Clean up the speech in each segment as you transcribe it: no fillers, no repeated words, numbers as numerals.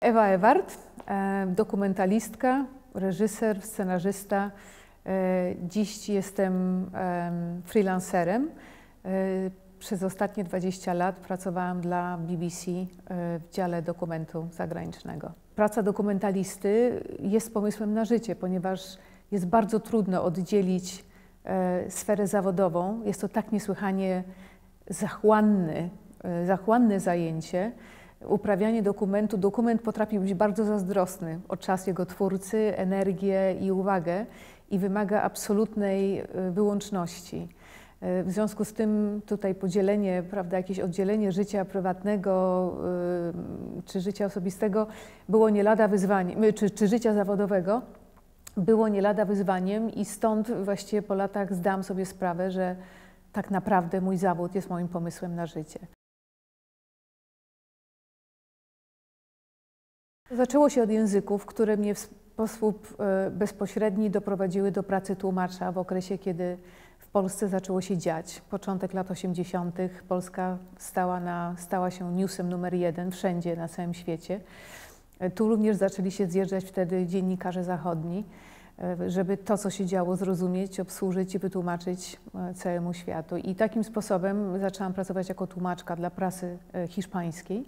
Ewa Ewart, dokumentalistka, reżyser, scenarzysta. Dziś jestem freelancerem. Przez ostatnie 20 lat pracowałam dla BBC w dziale dokumentu zagranicznego. Praca dokumentalisty jest pomysłem na życie, ponieważ jest bardzo trudno oddzielić sferę zawodową. Jest to tak niesłychanie zachłanne zajęcie. Uprawianie dokumentu. Dokument potrafi być bardzo zazdrosny o czas jego twórcy, energię i uwagę i wymaga absolutnej wyłączności. W związku z tym tutaj podzielenie, prawda, jakieś oddzielenie życia prywatnego czy życia osobistego było nie lada wyzwaniem, czy życia zawodowego było nie lada wyzwaniem i stąd właściwie po latach zdałam sobie sprawę, że tak naprawdę mój zawód jest moim pomysłem na życie. Zaczęło się od języków, które mnie w sposób bezpośredni doprowadziły do pracy tłumacza w okresie, kiedy w Polsce zaczęło się dziać. Początek lat 80. Polska stała się newsem numer 1 wszędzie na całym świecie. Tu również zaczęli się zjeżdżać wtedy dziennikarze zachodni, żeby to, co się działo, zrozumieć, obsłużyć i wytłumaczyć całemu światu. I takim sposobem zaczęłam pracować jako tłumaczka dla prasy hiszpańskiej.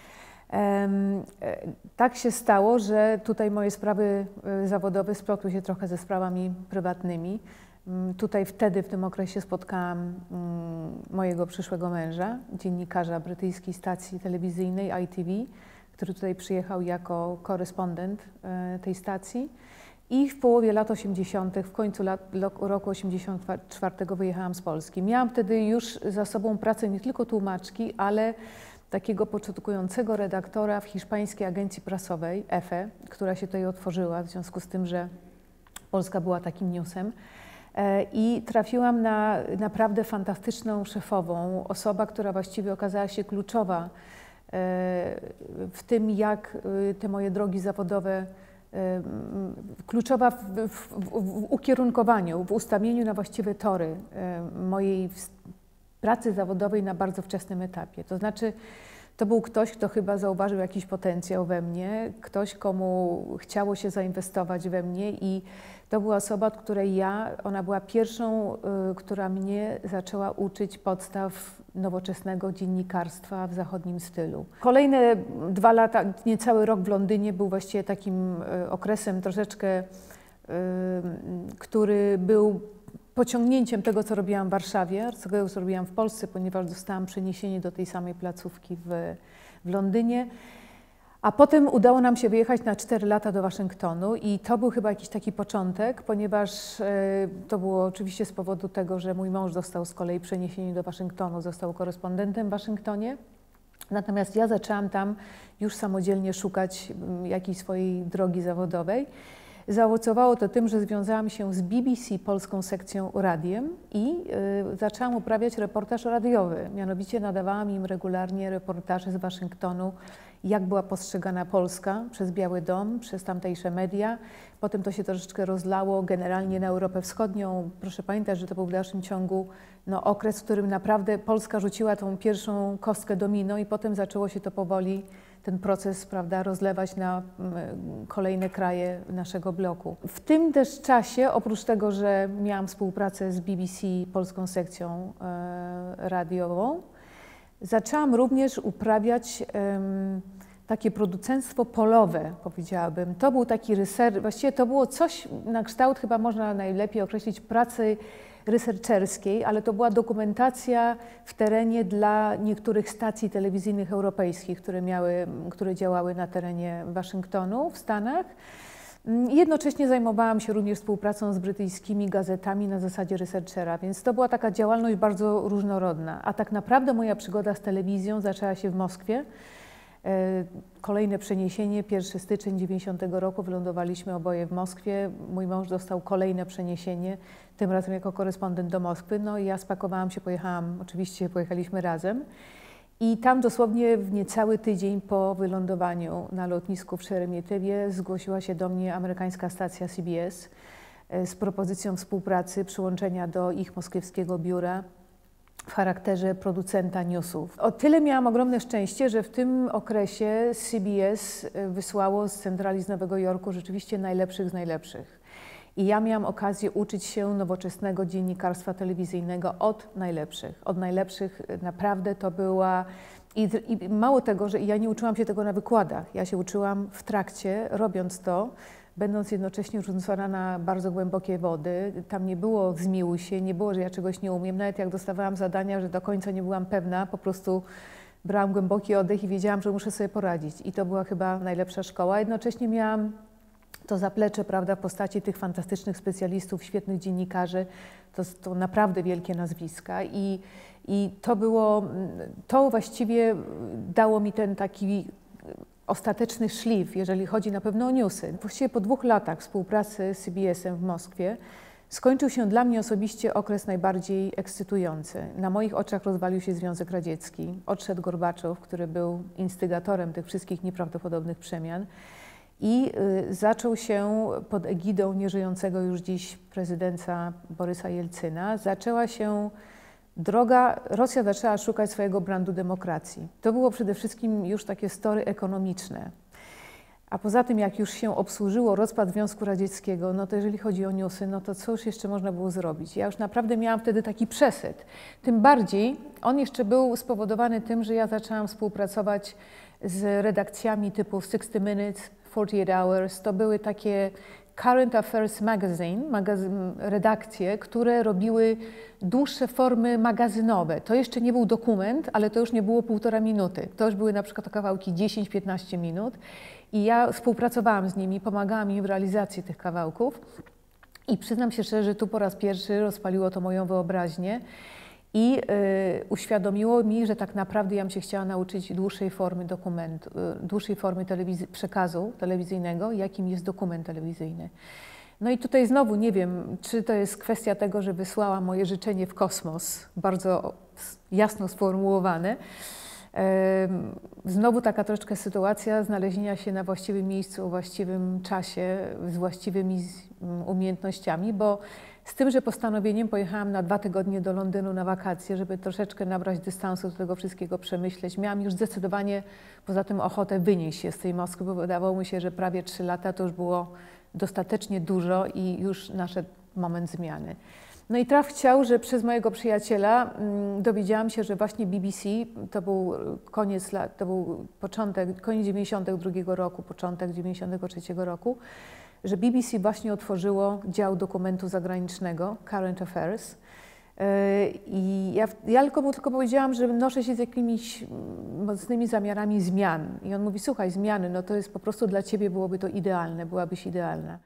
Tak się stało, że tutaj moje sprawy zawodowe splotły się trochę ze sprawami prywatnymi. Tutaj wtedy, w tym okresie spotkałam mojego przyszłego męża, dziennikarza brytyjskiej stacji telewizyjnej ITV, który tutaj przyjechał jako korespondent tej stacji. I w połowie lat 80., w końcu roku 84 wyjechałam z Polski. Miałam wtedy już za sobą pracę nie tylko tłumaczki, ale takiego początkującego redaktora w hiszpańskiej agencji prasowej, EFE, która się tutaj otworzyła w związku z tym, że Polska była takim newsem. I trafiłam na naprawdę fantastyczną szefową, osoba, która właściwie okazała się kluczowa w tym, jak te moje drogi zawodowe, kluczowa w ukierunkowaniu, w ustawieniu na właściwe tory mojej pracy zawodowej na bardzo wczesnym etapie. To znaczy, to był ktoś, kto chyba zauważył jakiś potencjał we mnie, ktoś, komu chciało się zainwestować we mnie i to była osoba, od której ona była pierwszą, która mnie zaczęła uczyć podstaw nowoczesnego dziennikarstwa w zachodnim stylu. Kolejne 2 lata, niecały rok w Londynie był właściwie takim okresem troszeczkę, który był pociągnięciem tego, co robiłam w Warszawie, tego, co robiłam w Polsce, ponieważ dostałam przeniesienie do tej samej placówki w Londynie. A potem udało nam się wyjechać na 4 lata do Waszyngtonu i to był chyba jakiś taki początek, ponieważ to było oczywiście z powodu tego, że mój mąż dostał z kolei przeniesienie do Waszyngtonu, został korespondentem w Waszyngtonie. Natomiast ja zaczęłam tam już samodzielnie szukać jakiejś swojej drogi zawodowej. Zaowocowało to tym, że związałam się z BBC, polską sekcją radiem i zaczęłam uprawiać reportaż radiowy. Mianowicie nadawałam im regularnie reportaże z Waszyngtonu, jak była postrzegana Polska przez Biały Dom, przez tamtejsze media. Potem to się troszeczkę rozlało generalnie na Europę Wschodnią. Proszę pamiętać, że to był w dalszym ciągu okres, w którym naprawdę Polska rzuciła tą pierwszą kostkę domino i potem zaczęło się to powoli, ten proces, prawda, rozlewać na kolejne kraje naszego bloku. W tym też czasie, oprócz tego, że miałam współpracę z BBC, polską sekcją radiową, zaczęłam również uprawiać takie producenctwo polowe, powiedziałabym. To był taki research, właściwie to było coś na kształt, chyba można najlepiej określić, pracy researcherskiej, ale to była dokumentacja w terenie dla niektórych stacji telewizyjnych europejskich, które działały na terenie Waszyngtonu w Stanach. Jednocześnie zajmowałam się również współpracą z brytyjskimi gazetami na zasadzie researchera, więc to była taka działalność bardzo różnorodna. A tak naprawdę moja przygoda z telewizją zaczęła się w Moskwie. Kolejne przeniesienie, 1 styczeń 90 roku, wylądowaliśmy oboje w Moskwie. Mój mąż dostał kolejne przeniesienie, tym razem jako korespondent do Moskwy. No i ja spakowałam się, oczywiście pojechaliśmy razem. I tam dosłownie w niecały tydzień po wylądowaniu na lotnisku w Szeremietywie zgłosiła się do mnie amerykańska stacja CBS z propozycją współpracy, przyłączenia do ich moskiewskiego biura w charakterze producenta newsów. O tyle miałam ogromne szczęście, że w tym okresie CBS wysłało z centrali z Nowego Jorku rzeczywiście najlepszych z najlepszych. I ja miałam okazję uczyć się nowoczesnego dziennikarstwa telewizyjnego od najlepszych. Od najlepszych naprawdę to była... I mało tego, że ja nie uczyłam się tego na wykładach. Ja się uczyłam w trakcie, robiąc to, będąc jednocześnie rzucona na bardzo głębokie wody. Tam nie było zmiłuj się, nie było, że ja czegoś nie umiem. Nawet jak dostawałam zadania, że do końca nie byłam pewna, po prostu brałam głęboki oddech i wiedziałam, że muszę sobie poradzić. I to była chyba najlepsza szkoła. Jednocześnie miałam to zaplecze, prawda, w postaci tych fantastycznych specjalistów, świetnych dziennikarzy. To naprawdę wielkie nazwiska. I to właściwie dało mi ten taki ostateczny szlif, jeżeli chodzi na pewno o newsy. Właściwie po 2 latach współpracy z CBS-em w Moskwie skończył się dla mnie osobiście okres najbardziej ekscytujący. Na moich oczach rozwalił się Związek Radziecki. Odszedł Gorbaczow, który był instygatorem tych wszystkich nieprawdopodobnych przemian. I zaczął się pod egidą nieżyjącego już dziś prezydenta Borysa Jelcyna, zaczęła się droga, Rosja zaczęła szukać swojego brandu demokracji. To było przede wszystkim już takie story ekonomiczne. A poza tym, jak już się obsłużyło rozpad Związku Radzieckiego, no to jeżeli chodzi o newsy, no to co już jeszcze można było zrobić? Ja już naprawdę miałam wtedy taki przesyt. Tym bardziej on jeszcze był spowodowany tym, że ja zaczęłam współpracować z redakcjami typu 60 Minutes, 48 Hours. To były takie Current Affairs Magazine, redakcje, które robiły dłuższe formy magazynowe. To jeszcze nie był dokument, ale to już nie było 1,5 minuty. To już były na przykład kawałki 10-15 minut i ja współpracowałam z nimi, pomagałam im w realizacji tych kawałków i przyznam się szczerze, że tu po raz pierwszy rozpaliło to moją wyobraźnię i uświadomiło mi, że tak naprawdę ja bym się chciała nauczyć dłuższej formy dokumentu, dłuższej formy przekazu telewizyjnego, jakim jest dokument telewizyjny. No i tutaj znowu nie wiem, czy to jest kwestia tego, że wysłałam moje życzenie w kosmos, bardzo jasno sformułowane. Znowu taka troszeczkę sytuacja znalezienia się na właściwym miejscu, o właściwym czasie, z właściwymi umiejętnościami, bo z tymże postanowieniem pojechałam na 2 tygodnie do Londynu na wakacje, żeby troszeczkę nabrać dystansu do tego wszystkiego, przemyśleć. Miałam już zdecydowanie poza tym ochotę wynieść się z tej Moskwy, bo wydawało mi się, że prawie 3 lata to już było dostatecznie dużo i już nadszedł moment zmiany. No i traf chciał, że przez mojego przyjaciela dowiedziałam się, że właśnie BBC, to był koniec lat, to był koniec 92 roku, początek 93 roku, że BBC właśnie otworzyło dział dokumentu zagranicznego, Current Affairs. I ja tylko powiedziałam, że noszę się z jakimiś mocnymi zamiarami zmian. I on mówi, słuchaj, zmiany, no to jest po prostu dla ciebie byłoby to idealne, byłabyś idealna.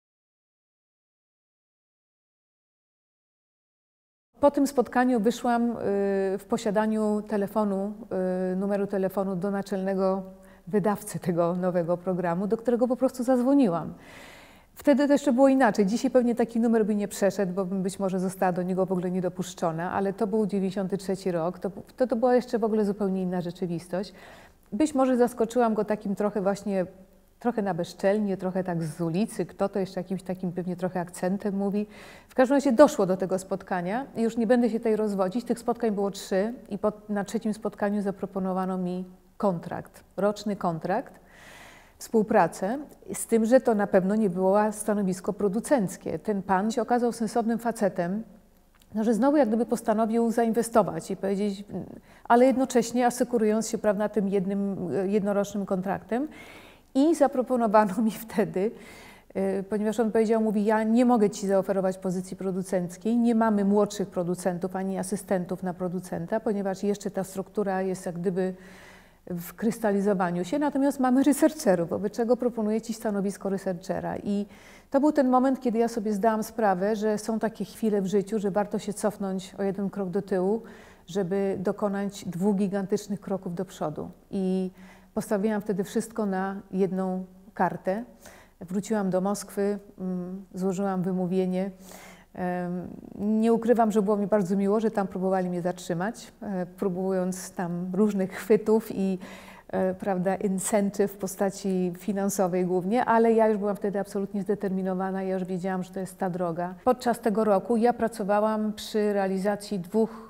Po tym spotkaniu wyszłam w posiadaniu telefonu, numeru telefonu do naczelnego wydawcy tego nowego programu, do którego po prostu zadzwoniłam. Wtedy to jeszcze było inaczej. Dzisiaj pewnie taki numer by nie przeszedł, bo bym być może została do niego w ogóle niedopuszczona, ale to był 93 rok, to była jeszcze w ogóle zupełnie inna rzeczywistość. Być może zaskoczyłam go takim trochę na bezczelnie, trochę tak z ulicy, kto to jeszcze jakimś takim pewnie trochę akcentem mówi. W każdym razie doszło do tego spotkania i już nie będę się tutaj rozwodzić. Tych spotkań było 3 i na 3. spotkaniu zaproponowano mi kontrakt, roczny kontrakt, współpracę, z tym, że to na pewno nie było stanowisko producenckie. Ten pan się okazał sensownym facetem, no, że znowu jak gdyby postanowił zainwestować i powiedzieć, ale jednocześnie asykurując się, prawda, tym jednorocznym kontraktem. I zaproponowano mi wtedy, ponieważ on powiedział, mówi, ja nie mogę ci zaoferować pozycji producenckiej, nie mamy młodszych producentów ani asystentów na producenta, ponieważ jeszcze ta struktura jest jak gdyby w krystalizowaniu się, natomiast mamy researcherów, wobec czego proponuję ci stanowisko researchera. I to był ten moment, kiedy ja sobie zdałam sprawę, że są takie chwile w życiu, że warto się cofnąć o 1 krok do tyłu, żeby dokonać 2 gigantycznych kroków do przodu. I postawiłam wtedy wszystko na jedną kartę. Wróciłam do Moskwy, złożyłam wymówienie. Nie ukrywam, że było mi bardzo miło, że tam próbowali mnie zatrzymać, próbując tam różnych chwytów i prawda, incentyw w postaci finansowej głównie, ale ja już byłam wtedy absolutnie zdeterminowana, ja już wiedziałam, że to jest ta droga. Podczas tego roku ja pracowałam przy realizacji 2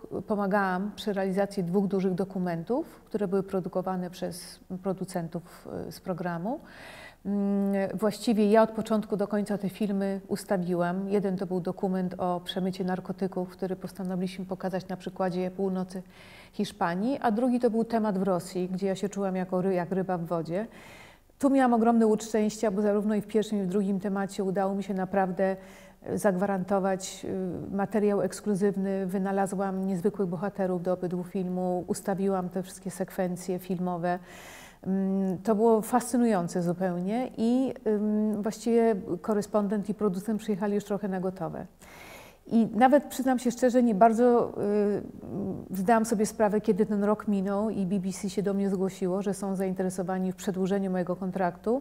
pomagałam przy realizacji 2 dużych dokumentów, które były produkowane przez producentów z programu. Właściwie ja od początku do końca te filmy ustawiłam. Jeden to był dokument o przemycie narkotyków, który postanowiliśmy pokazać na przykładzie północy Hiszpanii, a drugi to był temat w Rosji, gdzie ja się czułam jak ryba w wodzie. Tu miałam ogromny łód szczęścia, bo zarówno i w pierwszym, i w drugim temacie udało mi się naprawdę zagwarantować materiał ekskluzywny. Wynalazłam niezwykłych bohaterów do obydwu filmów, ustawiłam te wszystkie sekwencje filmowe. To było fascynujące zupełnie i właściwie korespondent i producent przyjechali już trochę na gotowe. I nawet przyznam się szczerze, nie bardzo zdałam sobie sprawę, kiedy ten rok minął i BBC się do mnie zgłosiło, że są zainteresowani w przedłużeniu mojego kontraktu.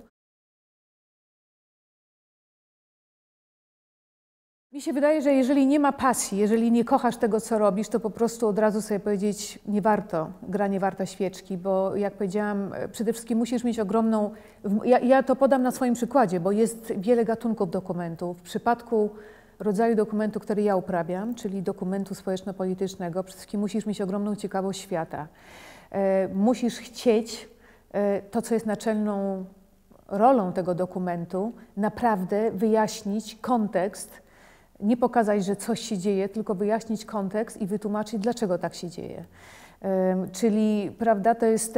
Mi się wydaje, że jeżeli nie ma pasji, jeżeli nie kochasz tego, co robisz, to po prostu od razu sobie powiedzieć, nie warto, gra nie warta świeczki, bo jak powiedziałam, przede wszystkim musisz mieć ogromną... Ja to podam na swoim przykładzie, bo jest wiele gatunków dokumentów. W przypadku rodzaju dokumentu, który ja uprawiam, czyli dokumentu społeczno-politycznego, przede wszystkim musisz mieć ogromną ciekawość świata. Musisz chcieć to, co jest naczelną rolą tego dokumentu, naprawdę wyjaśnić kontekst, nie pokazać, że coś się dzieje, tylko wyjaśnić kontekst i wytłumaczyć, dlaczego tak się dzieje. Czyli, prawda, to jest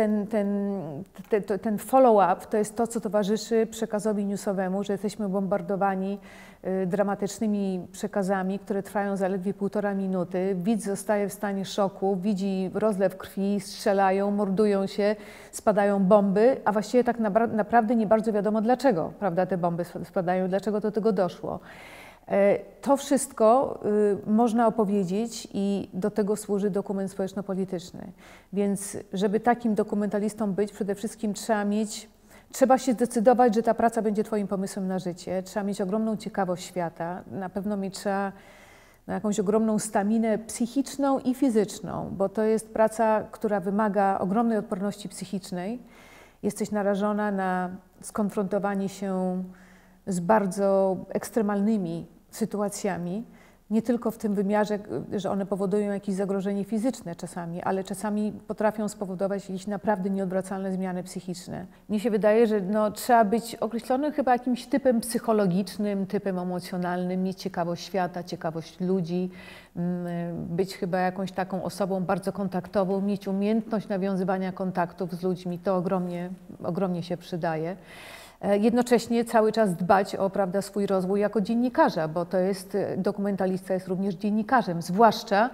ten follow-up, to jest to, co towarzyszy przekazowi newsowemu, że jesteśmy bombardowani dramatycznymi przekazami, które trwają zaledwie 1,5 minuty. Widz zostaje w stanie szoku, widzi rozlew krwi, strzelają, mordują się, spadają bomby, a właściwie tak naprawdę nie bardzo wiadomo, dlaczego, prawda, te bomby spadają, dlaczego do tego doszło. To wszystko można opowiedzieć i do tego służy dokument społeczno-polityczny. Więc żeby takim dokumentalistą być, przede wszystkim trzeba się zdecydować, że ta praca będzie twoim pomysłem na życie. Trzeba mieć ogromną ciekawość świata. Na pewno trzeba jakąś ogromną staminę psychiczną i fizyczną, bo to jest praca, która wymaga ogromnej odporności psychicznej. Jesteś narażona na skonfrontowanie się z bardzo ekstremalnymi sytuacjami, nie tylko w tym wymiarze, że one powodują jakieś zagrożenie fizyczne czasami, ale czasami potrafią spowodować jakieś naprawdę nieodwracalne zmiany psychiczne. Mnie się wydaje, że trzeba być określonym chyba jakimś typem psychologicznym, typem emocjonalnym, mieć ciekawość świata, ciekawość ludzi, być chyba jakąś taką osobą bardzo kontaktową, mieć umiejętność nawiązywania kontaktów z ludźmi, to ogromnie się przydaje. Jednocześnie cały czas dbać o, prawda, swój rozwój jako dziennikarza, bo to jest, dokumentalista jest również dziennikarzem, zwłaszcza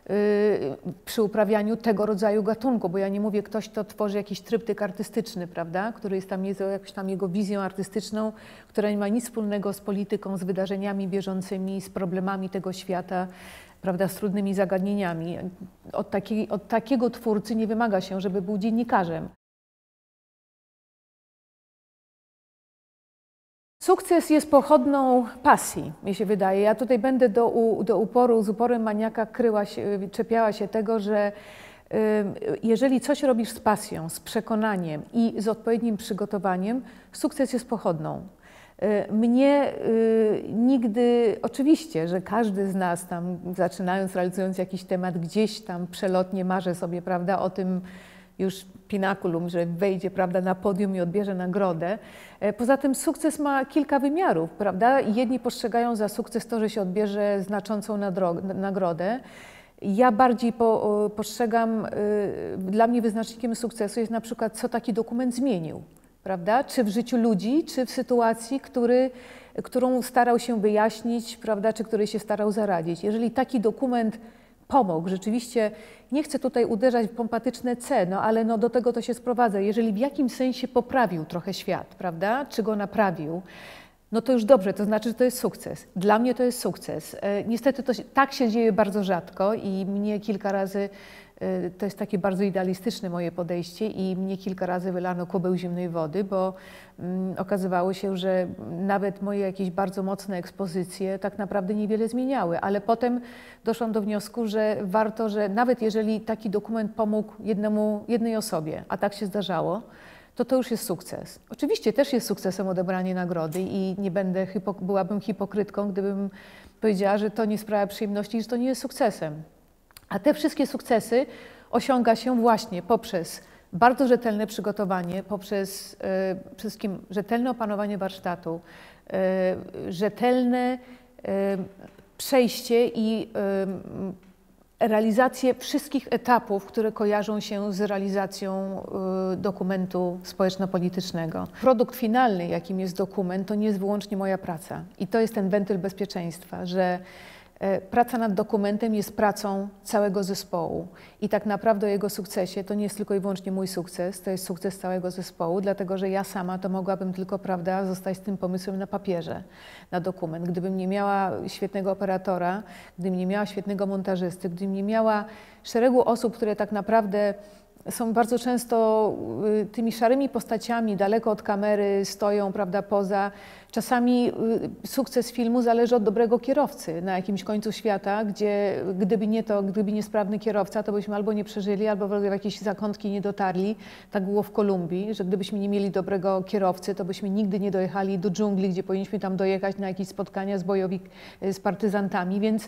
przy uprawianiu tego rodzaju gatunku, bo ja nie mówię ktoś, kto tworzy jakiś tryptyk artystyczny, prawda, który jest jakąś tam jego wizją artystyczną, która nie ma nic wspólnego z polityką, z wydarzeniami bieżącymi, z problemami tego świata, prawda, z trudnymi zagadnieniami. Od takiego twórcy nie wymaga się, żeby był dziennikarzem. Sukces jest pochodną pasji, mi się wydaje. Ja tutaj będę z uporem maniaka czepiała się tego, że jeżeli coś robisz z pasją, z przekonaniem i z odpowiednim przygotowaniem, sukces jest pochodną. Mnie nigdy, oczywiście, że każdy z nas tam zaczynając, realizując jakiś temat, gdzieś tam przelotnie marzy sobie, prawda, o tym już pinaculum, że wejdzie, prawda, na podium i odbierze nagrodę. Poza tym sukces ma kilka wymiarów, prawda? Jedni postrzegają za sukces to, że się odbierze znaczącą nagrodę. Ja bardziej postrzegam, dla mnie wyznacznikiem sukcesu jest na przykład, co taki dokument zmienił, prawda? Czy w życiu ludzi, czy w sytuacji, którą starał się wyjaśnić, prawda, czy której się starał zaradzić. Jeżeli taki dokument pomógł, rzeczywiście, nie chcę tutaj uderzać w pompatyczne C, ale do tego to się sprowadza. Jeżeli w jakimś sensie poprawił trochę świat, prawda, czy go naprawił, to już dobrze, to znaczy, że to jest sukces. Dla mnie to jest sukces. Niestety tak się dzieje bardzo rzadko i mnie kilka razy, to jest takie bardzo idealistyczne moje podejście i mnie kilka razy wylano kubeł zimnej wody, bo okazywało się, że nawet moje jakieś bardzo mocne ekspozycje tak naprawdę niewiele zmieniały, ale potem doszłam do wniosku, że warto, że nawet jeżeli taki dokument pomógł jednej osobie, a tak się zdarzało, to już jest sukces. Oczywiście też jest sukcesem odebranie nagrody i nie byłabym hipokrytką, gdybym powiedziała, że to nie sprawia przyjemności, że to nie jest sukcesem. A te wszystkie sukcesy osiąga się właśnie poprzez bardzo rzetelne przygotowanie, poprzez przede wszystkim rzetelne opanowanie warsztatu, rzetelne przejście i realizację wszystkich etapów, które kojarzą się z realizacją dokumentu społeczno-politycznego. Produkt finalny, jakim jest dokument, to nie jest wyłącznie moja praca. I to jest ten wentyl bezpieczeństwa, że praca nad dokumentem jest pracą całego zespołu i tak naprawdę o jego sukcesie to nie jest tylko i wyłącznie mój sukces, to jest sukces całego zespołu, dlatego że ja sama to mogłabym tylko, prawda, zostać z tym pomysłem na papierze, na dokument. Gdybym nie miała świetnego operatora, gdybym nie miała świetnego montażysty, gdybym nie miała szeregu osób, które tak naprawdę są bardzo często tymi szarymi postaciami, daleko od kamery, stoją, prawda, poza. Czasami sukces filmu zależy od dobrego kierowcy na jakimś końcu świata, gdzie gdyby nie sprawny kierowca, to byśmy albo nie przeżyli, albo w jakieś zakątki nie dotarli. Tak było w Kolumbii, że gdybyśmy nie mieli dobrego kierowcy, to byśmy nigdy nie dojechali do dżungli, gdzie powinniśmy tam dojechać na jakieś spotkania z partyzantami, więc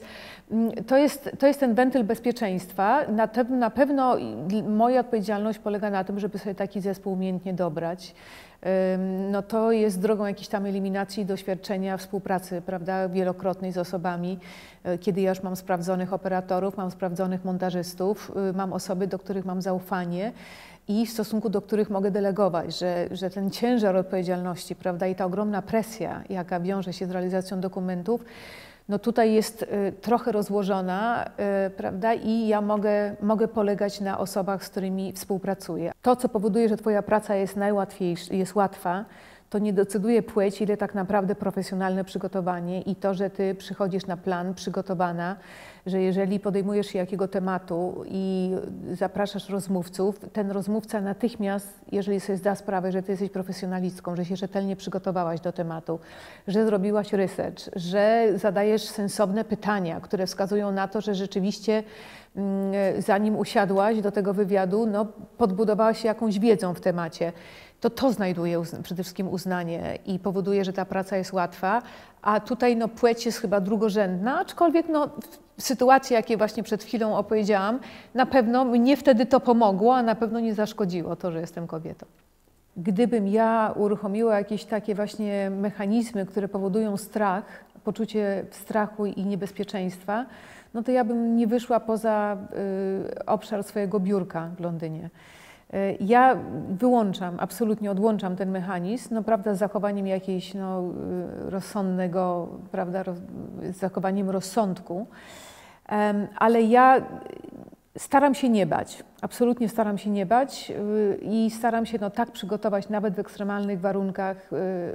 to jest ten wentyl bezpieczeństwa. Na pewno moja odpowiedzialność polega na tym, żeby sobie taki zespół umiejętnie dobrać. No to jest drogą jakiejś tam eliminacji doświadczenia, współpracy, prawda, wielokrotnej z osobami, kiedy ja już mam sprawdzonych operatorów, mam sprawdzonych montażystów, mam osoby, do których mam zaufanie i w stosunku do których mogę delegować, że ten ciężar odpowiedzialności, prawda, i ta ogromna presja, jaka wiąże się z realizacją dokumentów, no tutaj jest trochę rozłożona, prawda, i ja mogę polegać na osobach, z którymi współpracuję. To, co powoduje, że Twoja praca jest najłatwiejsza, jest łatwa, to nie decyduje płeć, ile tak naprawdę profesjonalne przygotowanie i to, że Ty przychodzisz na plan przygotowana, że jeżeli podejmujesz się jakiego tematu i zapraszasz rozmówców, ten rozmówca natychmiast, jeżeli sobie zda sprawę, że Ty jesteś profesjonalistką, że się rzetelnie przygotowałaś do tematu, że zrobiłaś research, że zadajesz sensowne pytania, które wskazują na to, że rzeczywiście zanim usiadłaś do tego wywiadu, no, podbudowałaś się jakąś wiedzą w temacie. To znajduje przede wszystkim uznanie i powoduje, że ta praca jest łatwa, a tutaj no, płeć jest chyba drugorzędna, aczkolwiek no, sytuacje, jakie właśnie przed chwilą opowiedziałam, na pewno mnie wtedy to pomogło, a na pewno nie zaszkodziło to, że jestem kobietą. Gdybym ja uruchomiła jakieś takie właśnie mechanizmy, które powodują strach, poczucie strachu i niebezpieczeństwa, no to ja bym nie wyszła poza obszar swojego biurka w Londynie. Ja wyłączam, absolutnie odłączam ten mechanizm, no prawda, z zachowaniem jakiejś no, rozsądnego, prawda, z zachowaniem rozsądku, ale ja staram się nie bać, absolutnie staram się nie bać i staram się no, tak przygotować nawet w ekstremalnych warunkach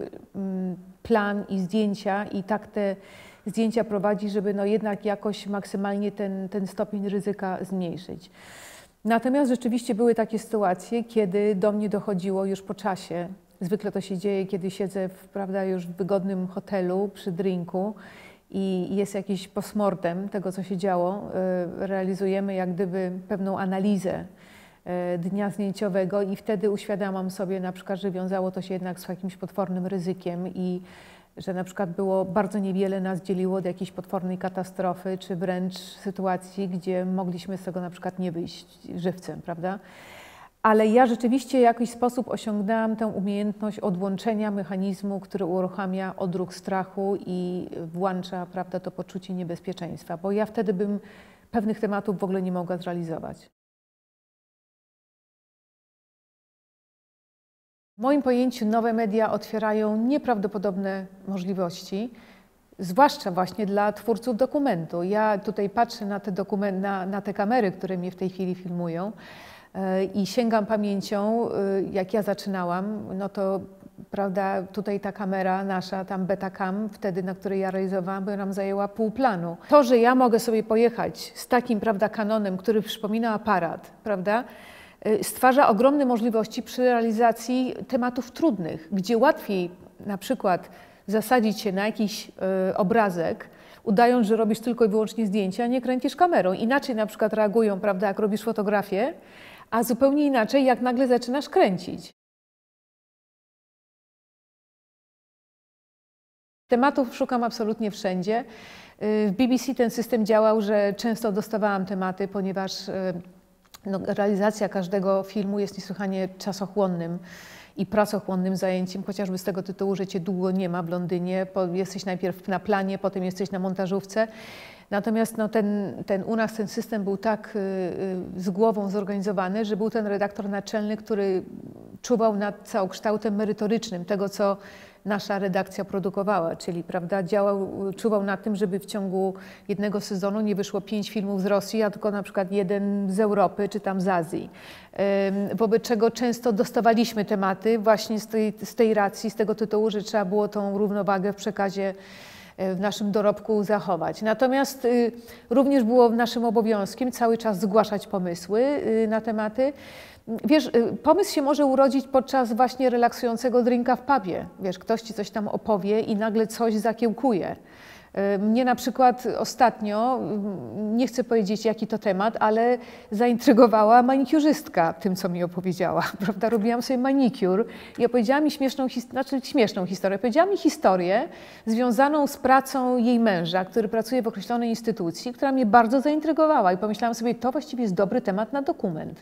plan i zdjęcia i tak te zdjęcia prowadzić, żeby no, jednak jakoś maksymalnie ten stopień ryzyka zmniejszyć. Natomiast rzeczywiście były takie sytuacje, kiedy do mnie dochodziło już po czasie. Zwykle to się dzieje, kiedy siedzę prawda, już w wygodnym hotelu przy drinku i jest jakiś postmortem tego, co się działo. Realizujemy jak gdyby pewną analizę dnia zdjęciowego i wtedy uświadamiam sobie na przykład, że wiązało to się jednak z jakimś potwornym ryzykiem i że na przykład było bardzo niewiele nas dzieliło od jakiejś potwornej katastrofy, czy wręcz sytuacji, gdzie mogliśmy z tego na przykład nie wyjść żywcem, prawda? Ale ja rzeczywiście w jakiś sposób osiągnęłam tę umiejętność odłączenia mechanizmu, który uruchamia odruch strachu i włącza, prawda, to poczucie niebezpieczeństwa, bo ja wtedy bym pewnych tematów w ogóle nie mogła zrealizować. W moim pojęciu nowe media otwierają nieprawdopodobne możliwości, zwłaszcza właśnie dla twórców dokumentu. Ja tutaj patrzę na te kamery, które mnie w tej chwili filmują i sięgam pamięcią, jak ja zaczynałam, no to prawda, tutaj ta kamera nasza, tam Betacam, wtedy na której ja realizowałam, by nam zajęła pół planu. To, że ja mogę sobie pojechać z takim, prawda, Canonem, który przypomina aparat, prawda, stwarza ogromne możliwości przy realizacji tematów trudnych, gdzie łatwiej na przykład zasadzić się na jakiś obrazek, udając, że robisz tylko i wyłącznie zdjęcia, a nie kręcisz kamerą. Inaczej na przykład reagują, prawda, jak robisz fotografię, a zupełnie inaczej, jak nagle zaczynasz kręcić. Tematów szukam absolutnie wszędzie. W BBC ten system działał, że często dostawałam tematy, ponieważ realizacja każdego filmu jest niesłychanie czasochłonnym i pracochłonnym zajęciem, chociażby z tego tytułu, że cię długo nie ma w Londynie. Jesteś najpierw na planie, potem jesteś na montażówce. Natomiast u nas ten system był tak z głową zorganizowany, że był ten redaktor naczelny, który czuwał nad całokształtem merytorycznym tego, co nasza redakcja produkowała, czyli prawda, czuwał nad tym, żeby w ciągu jednego sezonu nie wyszło 5 filmów z Rosji, a tylko na przykład 1 z Europy czy tam z Azji. Wobec czego często dostawaliśmy tematy właśnie z tej racji, z tego tytułu, że trzeba było tą równowagę w przekazie w naszym dorobku zachować. Natomiast również było naszym obowiązkiem cały czas zgłaszać pomysły na tematy. Wiesz, pomysł się może urodzić podczas właśnie relaksującego drinka w pubie. Wiesz, ktoś ci coś tam opowie i nagle coś zakiełkuje. Mnie na przykład ostatnio, nie chcę powiedzieć jaki to temat, ale zaintrygowała manikurzystka tym, co mi opowiedziała. Prawda? Robiłam sobie manikur i opowiedziała mi śmieszną historię. Opowiedziała mi historię związaną z pracą jej męża, który pracuje w określonej instytucji, która mnie bardzo zaintrygowała i pomyślałam sobie, to właściwie jest dobry temat na dokument.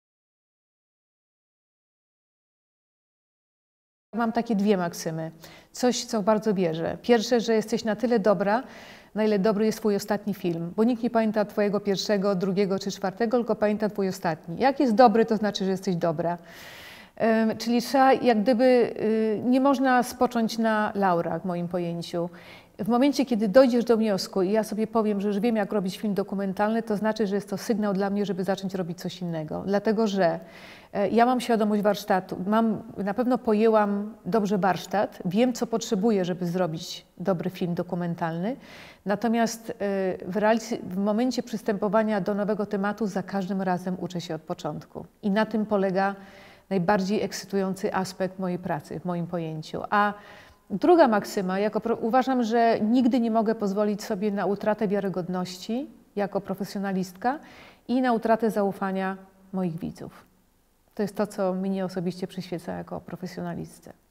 Mam takie 2 maksymy. Coś, co bardzo bierze. Pierwsze, że jesteś na tyle dobra, na ile dobry jest twój ostatni film. Bo nikt nie pamięta twojego pierwszego, drugiego czy czwartego, tylko pamięta twój ostatni. Jak jest dobry, to znaczy, że jesteś dobra. Czyli trzeba, jak gdyby, nie można spocząć na laurach w moim pojęciu. W momencie, kiedy dojdziesz do wniosku i ja sobie powiem, że już wiem, jak robić film dokumentalny, to znaczy, że jest to sygnał dla mnie, żeby zacząć robić coś innego. Dlatego, że ja mam świadomość warsztatu, na pewno pojęłam dobrze warsztat, wiem, co potrzebuję, żeby zrobić dobry film dokumentalny, natomiast w momencie przystępowania do nowego tematu za każdym razem uczę się od początku. I na tym polega najbardziej ekscytujący aspekt mojej pracy, w moim pojęciu. A druga maksyma, uważam, że nigdy nie mogę pozwolić sobie na utratę wiarygodności jako profesjonalistka i na utratę zaufania moich widzów. To jest to, co mnie osobiście przyświeca jako profesjonalistce.